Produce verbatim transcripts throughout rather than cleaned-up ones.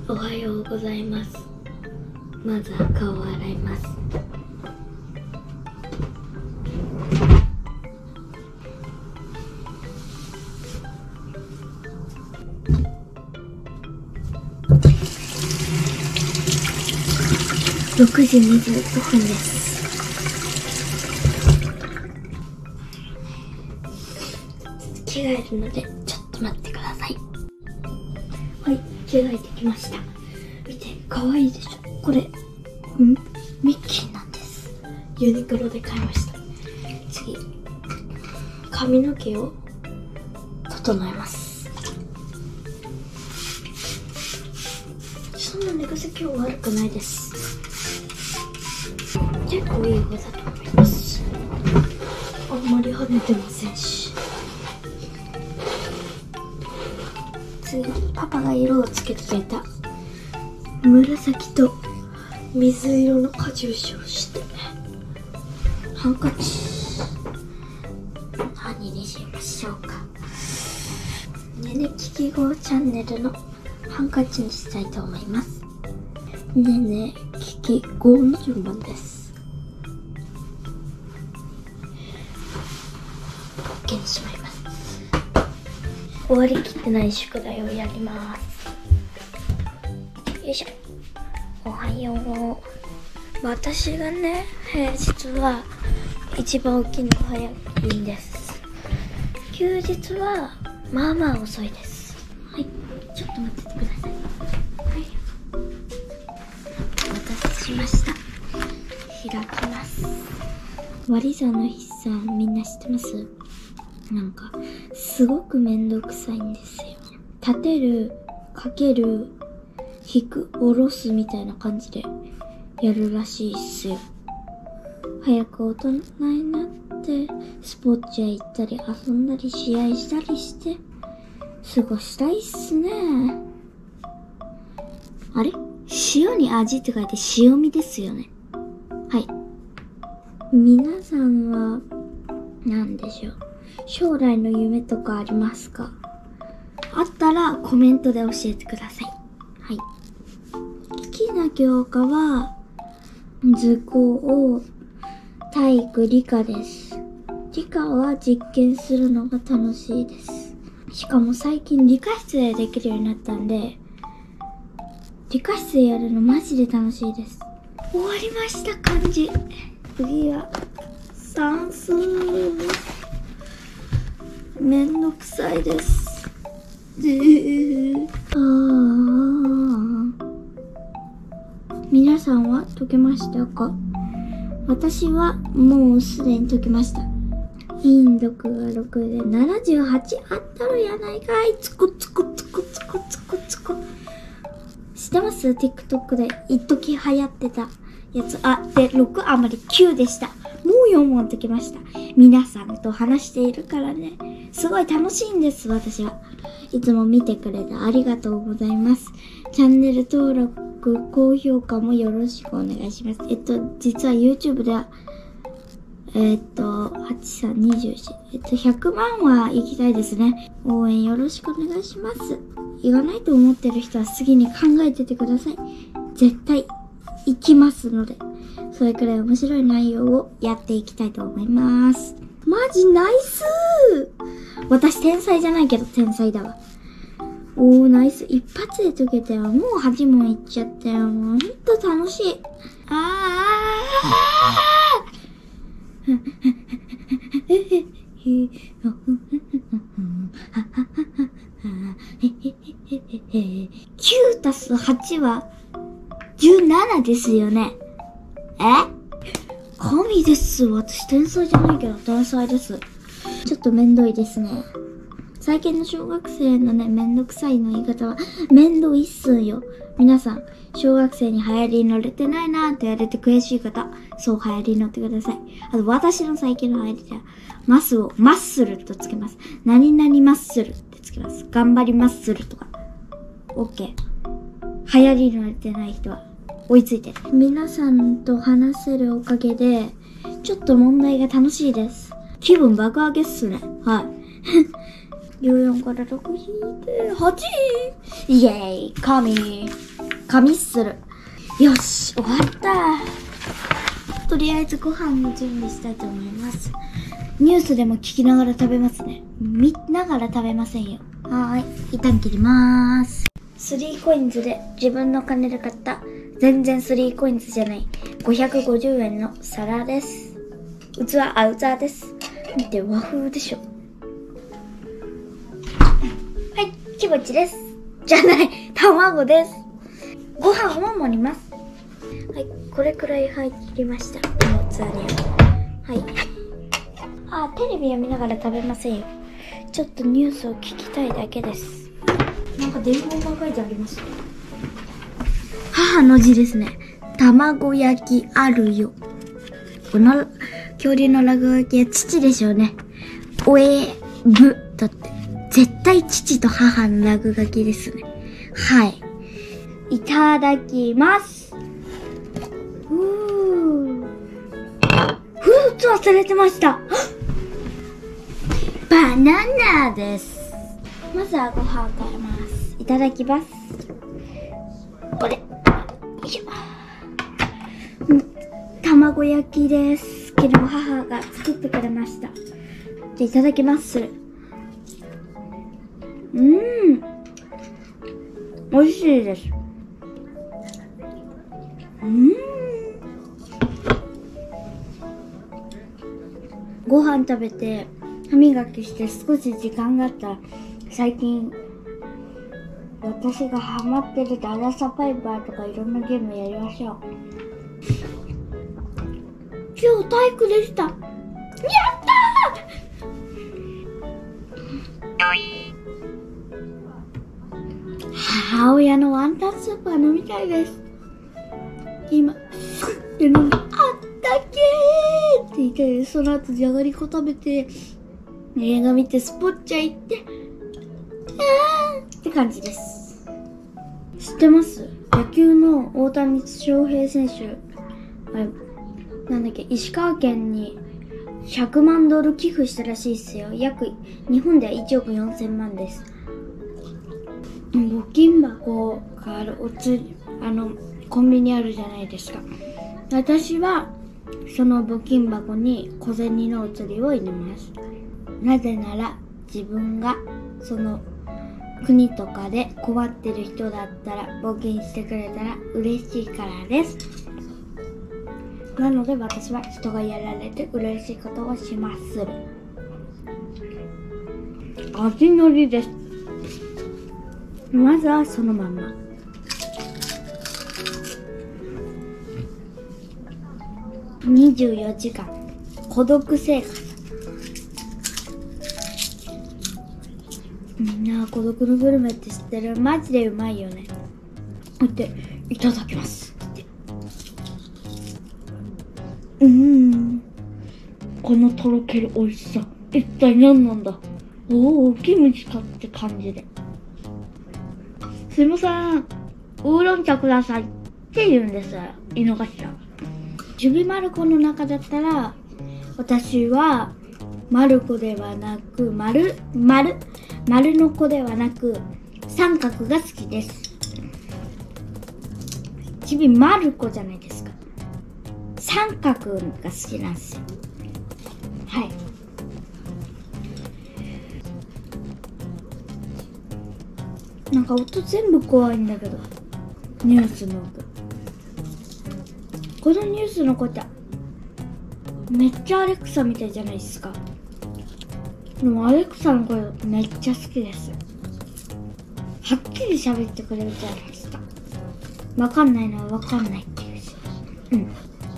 おはようございます。まずは顔を洗います。ろくじにじゅうごふんです。着替えるのでちょっと待ってください。はい、着替えてきました。見て、かわいいでしょ。これんミッキーなんです。ユニクロで買いました。次、髪の毛を整えます。そんな寝癖今日悪くないです。結構いい方だと思います。あんまり跳ねてませんし。次、パパが色をつけてくれた紫と水色のカチューシャをして、ハンカチ何にしましょうか。ねねききごチャンネルのハンカチにしたいと思います。ねねききごの順番です。OK にしまいます。終わりきってない宿題をやります。よいしょ。おはよう。私がね、平日は一番起きるの早いんです。休日はまあまあ遅いです。はい、ちょっと待っててください。はい、お待たせしました。開きます。割り算の筆算みんな知ってます？なんかすごくめんどくさいんですよ。立てる、かける、引く、下ろすみたいな感じでやるらしいっすよ。早く大人になってスポーツ屋行ったり遊んだり試合したりして過ごしたいっすね。あれ？塩に味って書いて塩味ですよね。はい。皆さんは何でしょう。将来の夢とかありますか？あったらコメントで教えてください。はい。好きな教科は図工、体育、理科です。理科は実験するのが楽しいです。しかも最近理科室でできるようになったんで、理科室でやるのマジで楽しいです。終わりました漢字。次は算数。めんどくさいです。あー皆さんは解けましたか？私はもうすでに解けました。陰読がろくでななじゅうはちあったらやないかい。つくつくつくつくつくつく。知ってます？ TikTok で一時流行ってたやつ。あ、で、ろく余りきゅうでした。もうよん問解けました。皆さんと話しているからね。すごい楽しいんです、私は。いつも見てくれてありがとうございます。チャンネル登録、高評価もよろしくお願いします。えっと、実は YouTube では、えっと、はちさんにじゅうよん、えっと、ひゃくまんは行きたいですね。応援よろしくお願いします。言わないと思ってる人は次に考えててください。絶対行きますので、それくらい面白い内容をやっていきたいと思います。マジナイスー。私天才じゃないけど天才だわ。おー、ナイス。一発で解けたよ。もうはち問いっちゃったよ。もうほんと楽しい。あーきゅうたすはちはじゅうななですよね。え？神です。私天才じゃないけど天才です。ちょっとめんどいですね。最近の小学生のね、めんどくさいの言い方は、めんどいっすんよ。皆さん、小学生に流行りに乗れてないなーって言われて悔しい方、そう流行りに乗ってください。あと、私の最近の流行りじゃ、マスをマッスルとつけます。何々マッスルってつけます。頑張りマッスルとか。OK。流行りに乗れてない人は、追いついて。皆さんと話せるおかげで、ちょっと問題が楽しいです。気分爆上げっすね。はい。じゅうよんからろく引いて、はち! イェーイ神紙する。よし、終わった。とりあえずご飯の準備したいと思います。ニュースでも聞きながら食べますね。見ながら食べませんよ。はーい。一旦切りまーす。スリーコインズで自分の金で買った全然スリーコインズじゃないごひゃくごじゅうえんの皿です。器、あ、器です。見て、和風でしょ。はい、キムチです。じゃない、卵です。ご飯を盛ります。はい、これくらい入りました。この器には。はい。あ、テレビを見ながら食べませんよ。ちょっとニュースを聞きたいだけです。なんか伝言が書いてあります。母の字ですね。卵焼きあるよ。この恐竜の落書きは父でしょうね。おえぶだって。絶対父と母の落書きですね。はい。いただきます。ふー。フルーツ忘れてました。バナナです。まずはご飯を食べます。いただきます。これ。よいしょ。うん、卵焼きです。昨日母が作ってくれました。で、いただきます。うーん。美味しいです。うーん。ご飯食べて、歯磨きして少し時間があったら、最近、私がハマってるダラサパイバーとかいろんなゲームやりましょう。今日体育でした。やったー！母親のワンタンスープは飲みたいです。今、スッて飲んで、あったけーって言って、その後じゃがりこ食べて、映画見てスポッチャ行って、あーって感じです。知ってます？野球の大谷翔平選手、あれ、なんだっけ、石川県にひゃくまんドル寄付したらしいっすよ。約、日本ではいちおくよんせんまんです。募金箱があるおつり、あの、コンビニあるじゃないですか。私は、その募金箱に小銭のお釣りを入れます。なぜなら、自分が、その、国とかで困ってる人だったら、募金してくれたら嬉しいからです。なので私は人がやられて嬉しいことをします。味のりです。まずはそのまんま。にじゅうよじかん孤独生活。みんな孤独のグルメって知ってる？マジでうまいよね。こうやっていただきます。うーん、このとろける美味しさ、一体何なんだ。おお、キムチかって感じで。すいません、ウーロン茶くださいって言うんですよ、井の頭。ちびまる子の中だったら、私はまる子ではなく、まる、まる、まるの子ではなく、三角が好きです。ちびまる子じゃないですか。三角が好きなんですよ。はい。なんか音全部怖いんだけど、ニュースの音。このニュースのことめっちゃアレクサみたいじゃないですか。でもアレクサの声めっちゃ好きです。はっきり喋ってくれるじゃないですか。わかんないのはわかんないっていうし。うん。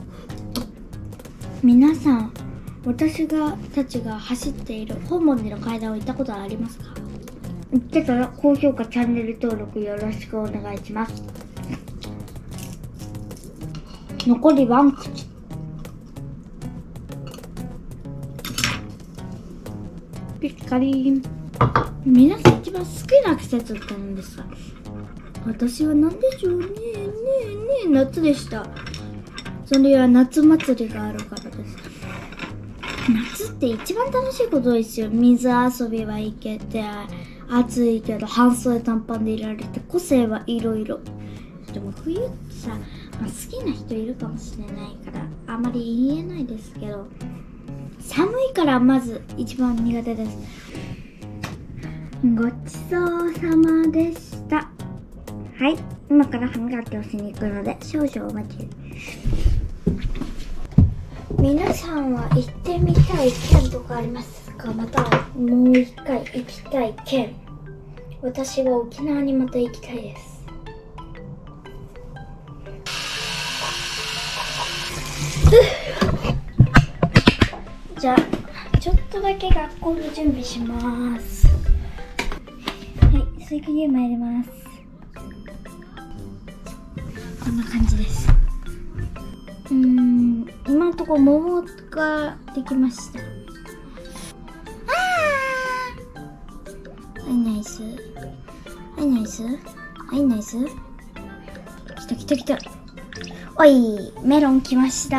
皆さん、私がたちが走っている本門での階段を行ったことはありますか？行ってたら高評価、チャンネル登録よろしくお願いします。残りワン口。ピッカリーン。皆さん一番好きな季節って何ですか？私は何でしょうね。ねえねえ、夏でした。それは夏祭りがあるからです。夏って一番楽しいことですよ。水遊びは行けて、暑いけど半袖短パンでいられて、個性はいろいろ。 でも冬ってさ、まあ、好きな人いるかもしれないからあまり言えないですけど、寒いからまず一番苦手です。ごちそうさまでした。はい、今から歯磨きをしに行くので少々お待ち。皆さんは行ってみたい県とかありますか？またはもう一回行きたい県。私は沖縄にまた行きたいです。じゃあちょっとだけ学校の準備します。はい、水球ゲームやります。こんな感じです。うーん、今のところ桃ができました。あー、はい、ナイス。はい、ナイス。はい、ナイス。来た来た来た。おい、メロン来ました。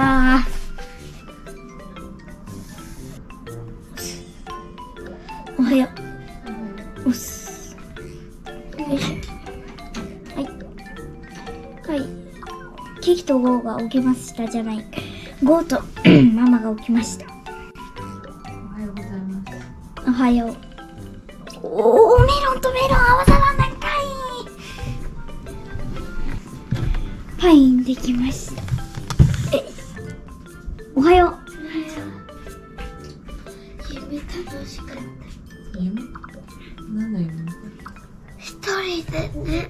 おはよう。おっす。よいしょ。はい。はい。キキとゴーが起きましたじゃない。ゴーとママが起きました。 おはようございます。 おはよう。おー、メロンとメロン合わさらないかい。パインできました。え、おはよう。夢楽しかった。 夢？何の夢？ 一人でね、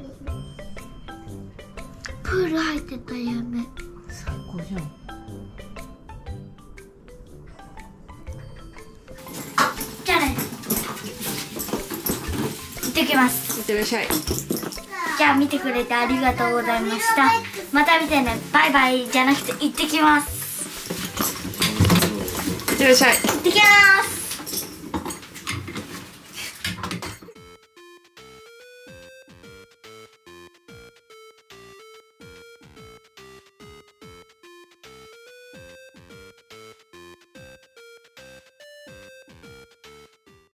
プール入ってた夢。 最高じゃん。 じゃあね、行ってきます。 いってらっしゃい。 じゃあ見てくれてありがとうございました。また見てね。バイバイじゃなくて行ってきます。 いってらっしゃい。 行ってきます。